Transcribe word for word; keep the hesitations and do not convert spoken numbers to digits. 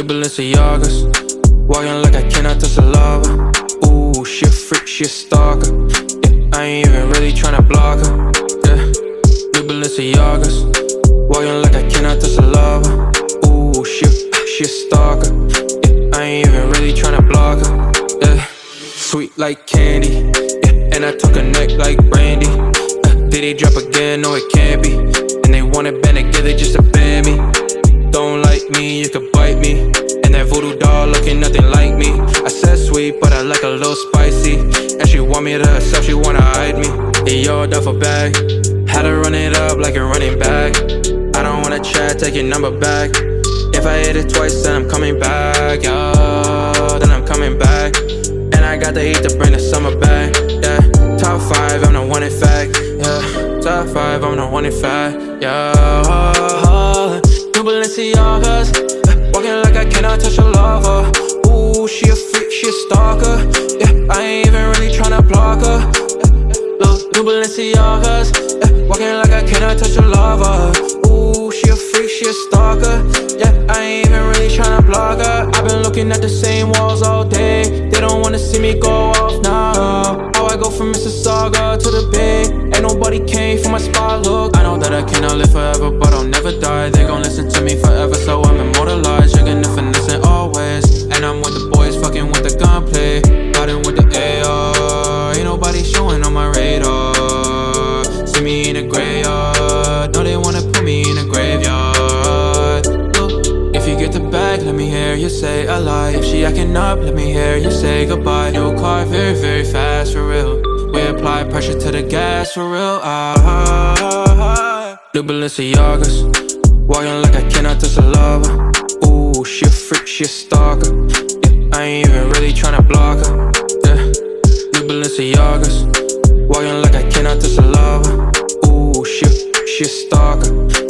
Balenciagas, walking like I cannot touch the lava. Ooh, she a freak, she a stalker. Yeah, I ain't even really tryna block her. Yeah, new Balenciagas, walking like I cannot touch the lava. Ooh, she a, she a stalker. Yeah, I ain't even really tryna block her. Yeah, sweet like candy. Yeah, and I took her neck like brandy. Uh, did he drop again? No, it can't be. And they wanna band together just to ban me. Don't like me, you could bite me. And that voodoo doll looking nothing like me. I said sweet, but I like a little spicy. And she want me to herself, she wanna hide me. In your duffel bag, had to run it up like a running back. I don't wanna chat, take your number back. If I hit it twice, then I'm coming back, yeah, then I'm coming back. And I got the heat to bring the summer back, yeah. Top five, I'm the one in fact, yeah. Top five, I'm the one in fact, yeah. New Balenciagas, walking like I cannot touch a lover. Ooh, she a freak, she a stalker. Yeah, I ain't even really tryna block her. Look, new Balenciagas, walking like I cannot touch a lover. Ooh, she a freak, she a stalker. Yeah, I ain't even really tryna block her. I've been looking at the same walls all day. They don't wanna see me go off now. How I go from Mississauga to the Bay. Ain't nobody came for my spot, look. I know that I cannot live forever, but I'll never die. They gon' listen to me forever, so I'm immortalized. You're gonna finesse it always. And I'm with the boys, fucking with the gunplay. Riding with the A R. Ain't nobody showing on my radar. See me in a graveyard. No, they wanna put me in a graveyard. Look, if you get the bag, let me hear you say a lie. If she acting up, let me hear you say goodbye. New car, very, very fast, for real. We apply pressure to the gas, for real. Ah, new Balenciagas, walking like I cannot touch the lava. Ooh, she a freak, she a stalker. Yeah, I ain't even really tryna block her. Yeah, new Balenciagas, walking like I cannot touch the lava. Ooh, she a, she a stalker.